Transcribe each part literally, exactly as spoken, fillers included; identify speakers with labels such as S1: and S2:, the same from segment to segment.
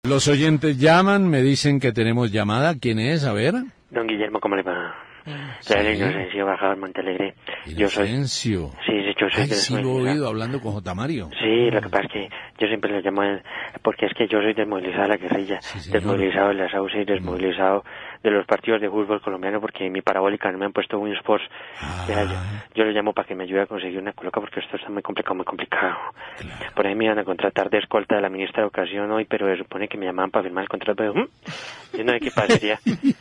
S1: Los oyentes llaman, me dicen que tenemos llamada. ¿Quién es? A ver.
S2: Don Guillermo, ¿cómo le va?
S1: Sí.
S2: Soy Inocencio Bajado Montalegre. Yo soy...
S1: Inocencio.
S2: Sí, yo soy...
S1: Ay, sí lo he oído hablando con J. Mario.
S2: Sí, lo que pasa es que yo siempre le llamo... el- Porque es que yo soy desmovilizado de la guerrilla,
S1: Sí, señor.
S2: desmovilizado de la S A U C y desmovilizado de los partidos de fútbol colombiano porque en mi parabólica no me han puesto Win Sports.
S1: Ah.
S2: Ya, yo, yo le llamo para que me ayude a conseguir una coloca porque esto está muy complicado, muy complicado.
S1: Claro.
S2: Por ahí me iban a contratar de escolta de la ministra de Educación hoy, pero se supone que me llamaban para firmar el contrato. Pero, ¿hmm? Yo no sé qué pasaría.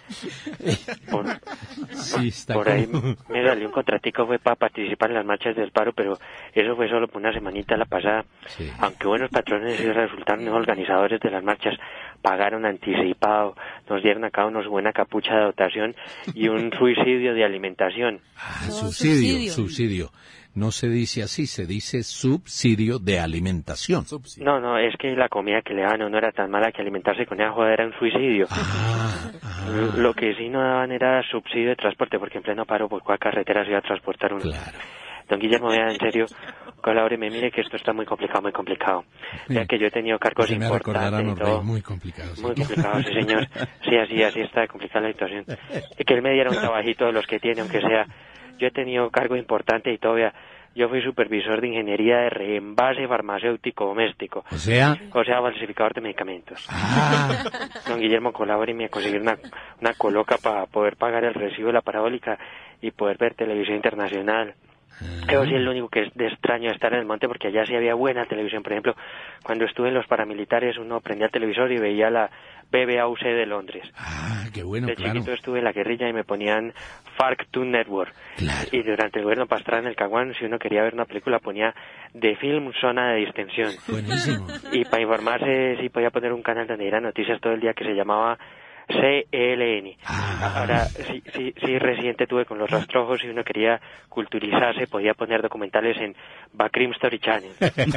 S2: Por,
S1: Sí, está
S2: por ahí
S1: como-
S2: me salió un contratico, fue para participar en las marchas del paro, pero eso fue solo por una semanita la pasada.
S1: Sí.
S2: Aunque buenos patrones sí resultaron organizadores de las marchas, pagaron anticipado, nos dieron a cada uno su buena capucha de dotación y un subsidio de alimentación.
S1: Ah,
S3: No,
S1: subsidio,
S3: subsidio.
S1: subsidio. No se dice así, se dice subsidio de alimentación.
S2: No, no, es que la comida que le daban no era tan mala que alimentarse con esa joda era un suicidio.
S1: Ah, ah,
S2: Lo que sí no daban era subsidio de transporte, porque en pleno paro por cuál carretera se iba a transportar uno.
S1: claro.
S2: Don Guillermo, vea, en serio, colabóreme, mire que esto está muy complicado, muy complicado. Ya que yo he tenido cargos
S1: Se me recordarán
S2: importantes y
S1: los reyes
S2: todo.
S1: muy complicados. sí.
S2: Muy complicado, sí, señor. Sí, así, así está complicada la situación. Y que él me diera un trabajito de los que tiene, aunque sea. Yo he tenido cargo importante y todavía. Yo fui supervisor de ingeniería de reembase farmacéutico doméstico.
S1: O sea,
S2: O sea, falsificador de medicamentos.
S1: ah,
S2: Don Guillermo, colabóreme a conseguir una, una coloca para poder pagar el recibo de la parabólica y poder ver televisión internacional. Eso sí es lo único que es de extraño de estar en el monte, porque allá sí había buena televisión. Por ejemplo, cuando estuve en los paramilitares, uno prendía el televisor y veía la B B A U C de Londres.
S1: ah, qué bueno,
S2: De
S1: claro.
S2: chiquito estuve en la guerrilla y me ponían Farc Toon Network.
S1: Claro.
S2: Y durante el gobierno Pastrana en el Caguán, si uno quería ver una película, ponía The Film Zona de Distensión.
S1: Buenísimo.
S2: Y para informarse, sí podía poner un canal donde era noticias todo el día que se llamaba C L N.
S1: Ah.
S2: Ahora, sí, sí, sí, reciente tuve con los rastrojos, si uno quería culturizarse, podía poner documentales en Bakrim Story Channel.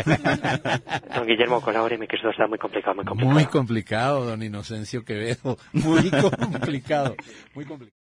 S2: Don Guillermo, colabóreme, que esto está muy complicado, muy complicado.
S1: Muy complicado, don Inocencio Quevedo. Muy complicado. Muy complicado.